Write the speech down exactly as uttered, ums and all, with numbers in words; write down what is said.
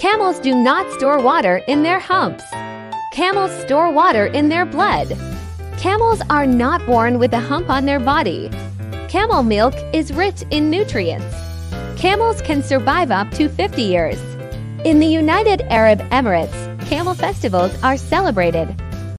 Camels do not store water in their humps. Camels store water in their blood. Camels are not born with a hump on their body. Camel milk is rich in nutrients. Camels can survive up to fifty years. In the United Arab Emirates, camel festivals are celebrated.